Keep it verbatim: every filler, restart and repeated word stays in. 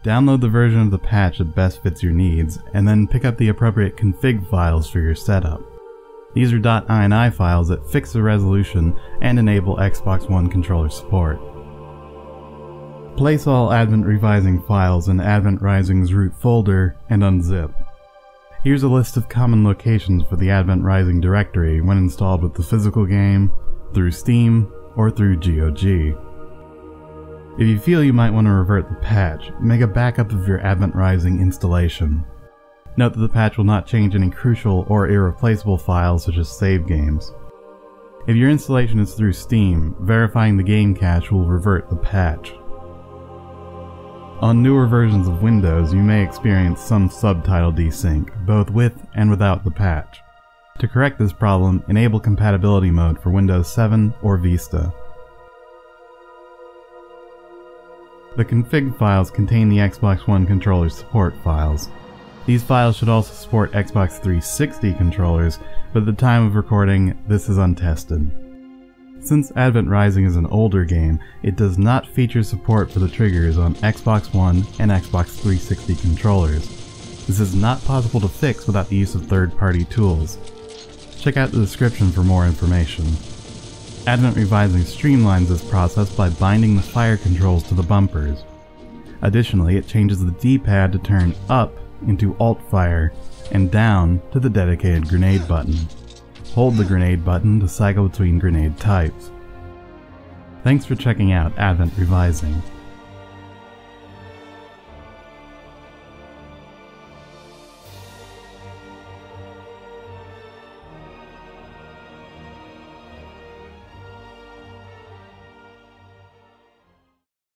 Download the version of the patch that best fits your needs, and then pick up the appropriate config files for your setup. These are .ini files that fix the resolution and enable Xbox One controller support. Place all Advent Revising files in Advent Rising's root folder and unzip. Here's a list of common locations for the Advent Rising directory when installed with the physical game, through Steam, or through G O G. If you feel you might want to revert the patch, make a backup of your Advent Rising installation. Note that the patch will not change any crucial or irreplaceable files such as save games. If your installation is through Steam, verifying the game cache will revert the patch. On newer versions of Windows, you may experience some subtitle desync, both with and without the patch. To correct this problem, enable compatibility mode for Windows seven or Vista. The config files contain the Xbox One controller support files. These files should also support Xbox three sixty controllers, but at the time of recording, this is untested. Since Advent Rising is an older game, it does not feature support for the triggers on Xbox One and Xbox three sixty controllers. This is not possible to fix without the use of third-party tools. Check out the description for more information. Advent Revising streamlines this process by binding the fire controls to the bumpers. Additionally, it changes the D-pad to turn up into Alt-Fire and down to the dedicated grenade button. Hold the grenade button to cycle between grenade types. Thanks for checking out Advent Revising.